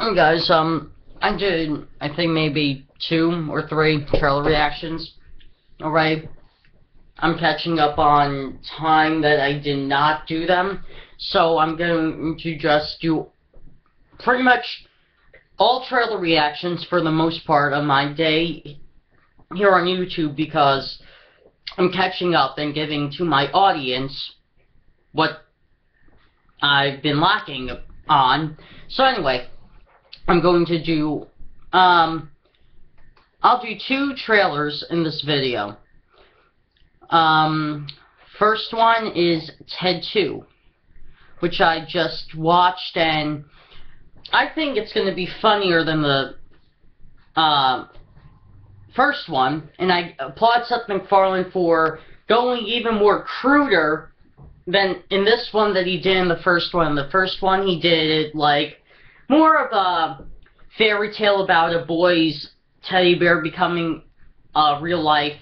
Guys, I did, I think maybe 2 or 3 trailer reactions already. I'm catching up on time that I did not do them, so I'm going to just do pretty much all trailer reactions for the most part of my day here on YouTube, because I'm catching up and giving to my audience what I've been lacking on. So anyway, I'm going to do, I'll do 2 trailers in this video. First one is Ted 2, which I just watched, and I think it's going to be funnier than the, first one, and I applaud Seth MacFarlane for going even more cruder than in this one that he did in the first one. The first one he did, like, more of a fairy tale about a boy's teddy bear becoming a real-life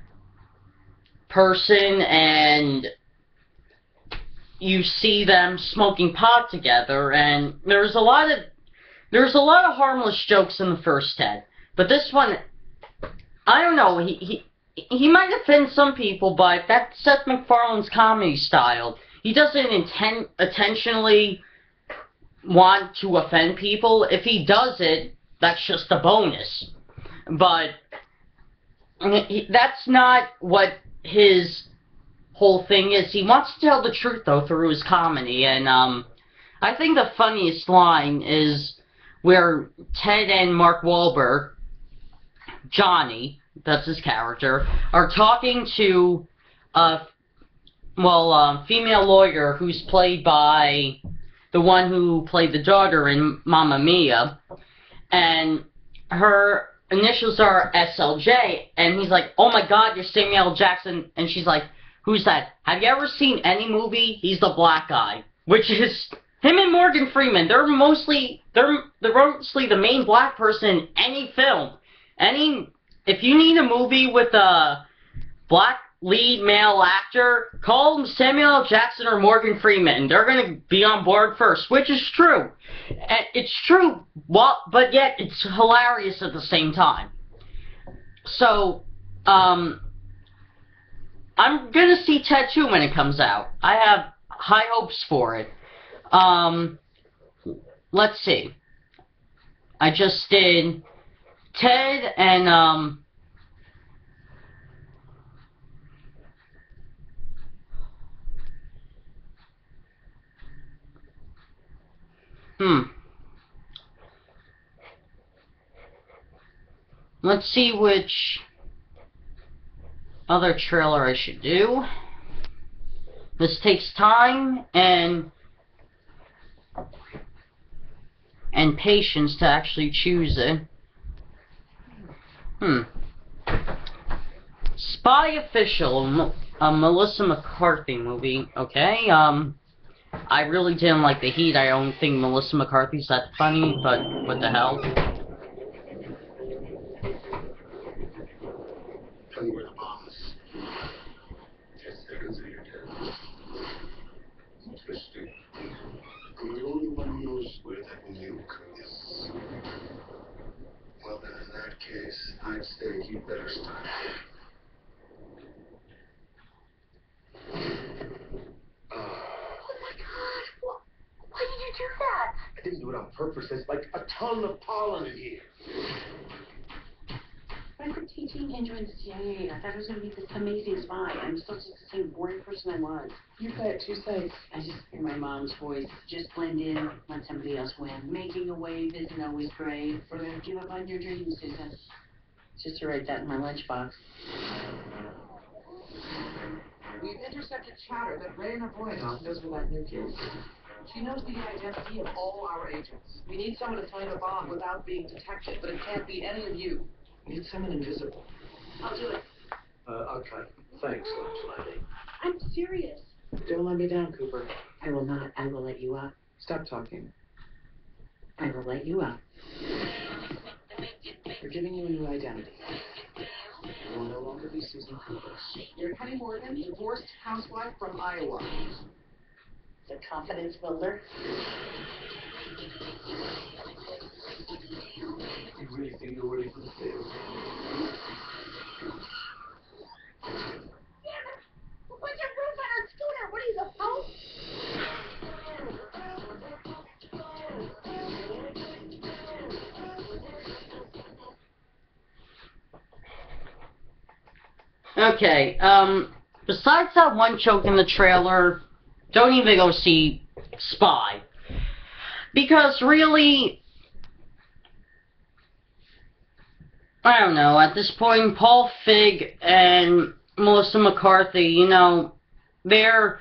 person, and you see them smoking pot together, and there's a lot of harmless jokes in the first Ted. But this one, I don't know, he might offend some people, but that's Seth MacFarlane's comedy style. He doesn't intentionally want to offend people. If he does it, that's just a bonus. But that's not what his whole thing is. He wants to tell the truth, though, through his comedy. And I think the funniest line is where Ted and Mark Wahlberg, Johnny, that's his character, are talking to a female lawyer who's played by the one who played the daughter in Mamma Mia, and her initials are SLJ, and he's like, "Oh my God, you're Samuel L. Jackson," and she's like, "Who's that? Have you ever seen any movie? He's the black guy," which is him and Morgan Freeman. They're mostly the main black person in any film. If you need a movie with a black lead male actor, call them Samuel L. Jackson or Morgan Freeman. They're going to be on board first, which is true. It's true, but yet it's hilarious at the same time. So, I'm going to see Ted 2 when it comes out. I have high hopes for it. Let's see. I just did Ted and, let's see which other trailer I should do. This takes time and patience to actually choose it. Spy Official, a Melissa McCarthy movie. Okay, I really didn't like The Heat. I don't think Melissa McCarthy's that funny, but what the hell. Tell you where the bomb is. 10 seconds and you're dead. Interesting. I'm the only one who knows where that nuke is. Well then, in that case, I'd say you better start. Why did you do that? I didn't do it on purpose. There's like a ton of pollen in here. I quit teaching and joined the CIA. I thought I was going to be this amazing spy. I'm still just the same boring person I was. You're good. You're safe. I just hear my mom's voice. Just blend in, let somebody else win. Making a wave isn't always great. We're going to give up on your dreams, Susan. Just to write that in my lunchbox. We've intercepted chatter that Raina Boyanoff knows where that nuke is. She knows the identity of all our agents. We need someone to find a bomb without being detected, but it can't be any of you. We need someone invisible. I'll do it. Okay. Thanks, lady. I'm serious. Don't let me down, Cooper. I will not. I will let you up. Stop talking. I will let you up. We're giving you a new identity. You will no longer be Susan Cooper. You're Penny Morgan, divorced housewife from Iowa. The confidence builder. You really think you're ready for the sale? Put your roof on our scooter. What are you, the Pope? Okay, besides that one joke in the trailer, don't even go see Spy. Because really, I don't know, at this point, Paul Feig and Melissa McCarthy, you know, their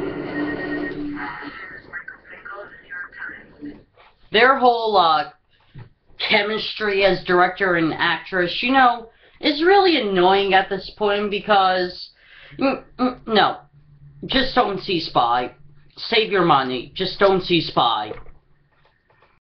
whole, chemistry as director and actress, you know, is really annoying at this point because, no, just don't see Spy. Save your money. Just don't see Spy.